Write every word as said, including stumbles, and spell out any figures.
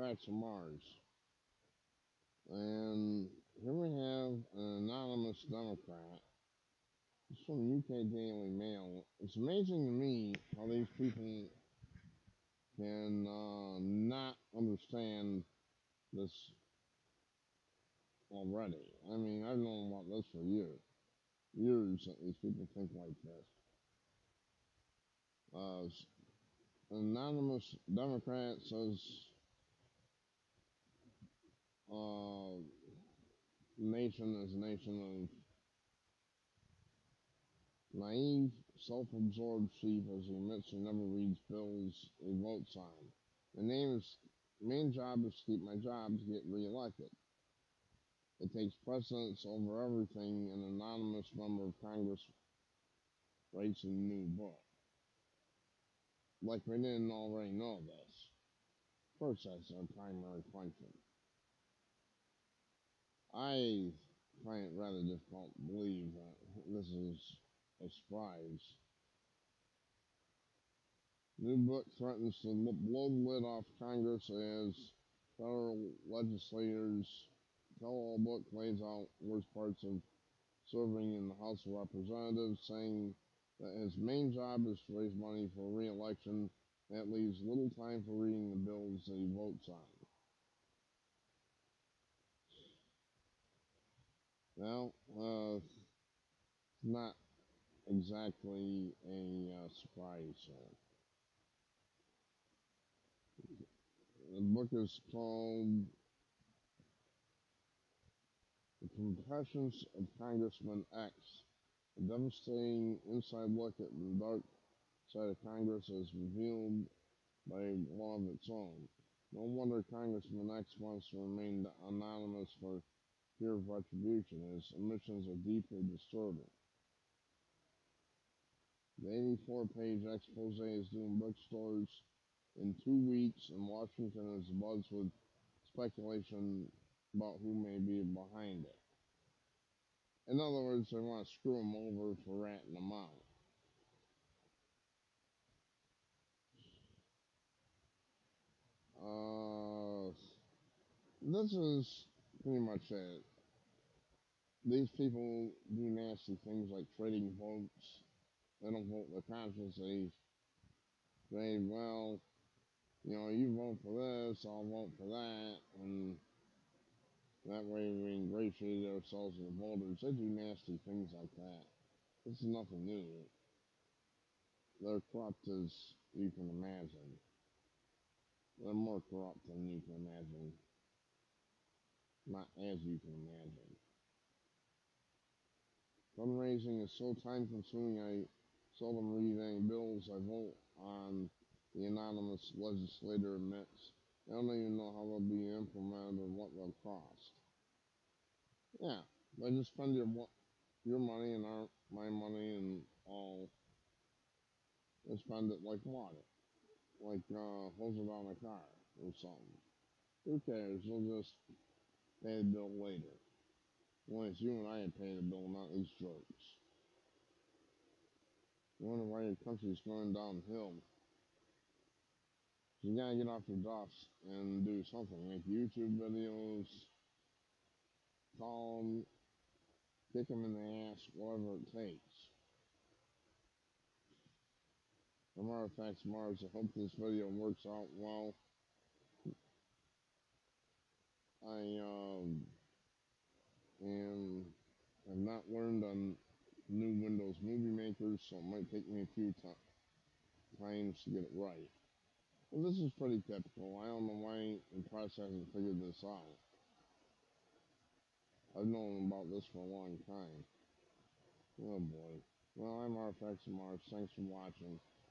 Artifacts of Mars. And here we have an anonymous Democrat. It's from U K Daily Mail. It's amazing to me how these people can uh, not understand this already. I mean, I've known about this for years. Years that these people think like this. Uh, an anonymous Democrat says uh, nation is a nation of naive, self-absorbed sheep as he admits he never reads bills he votes on. The name is main job is to keep my job to get reelected. It takes precedence over everything, an anonymous member of Congress writes in a new book. Like we didn't already know this. Of course that's their primary function. I find it rather difficult to believe that this is a surprise. New book threatens to blow the lid off Congress as federal legislators. Tell-all book lays out worst parts of serving in the House of Representatives, saying that his main job is to raise money for re-election. That leaves little time for reading the bills that he votes on. Well, uh, not exactly a uh, surprise. Uh, the book is called The Confessions of Congressman X, a devastating inside look at the dark side of Congress as revealed by a law of its own. No wonder Congressman X wants to remain anonymous for fear of retribution. His admissions are deeply disturbing. The eighty-four page expose is due in bookstores in two weeks, and Washington is abuzz with speculation about who may be behind it. In other words, they want to screw him over for ratting them out. Uh, this is pretty much it. These people do nasty things like trading votes. They don't vote with conscience. They say, well, you know, you vote for this, I'll vote for that, and that way we ingratiate ourselves with the voters. They do nasty things like that. This is nothing new. They're corrupt as you can imagine. They're more corrupt than you can imagine. Not as you can imagine. Fundraising is so time consuming I seldom read any bills I vote on, the anonymous legislator admits. I don't even know how they'll be implemented or what they'll cost. Yeah, they just spend your your money and our my money and all. They spend it like water, like uh, hose it on a car or something. Who cares? They'll just pay the bill later. Only it's you and I that pay the bill, not these jerks. You wonder why your country's going downhill. You gotta get off your duffs and do something. Make YouTube videos, call them, kick them in the ass, whatever it takes. From Artifacts of Mars, I hope this video works out well. I um, am have not learned on new Windows Movie Makers, so it might take me a few times to get it right. Well, this is pretty typical. I don't know why the press hasn't figured this out. I've known about this for a long time. Oh boy. Well, I'm Artifacts of Mars. Thanks for watching.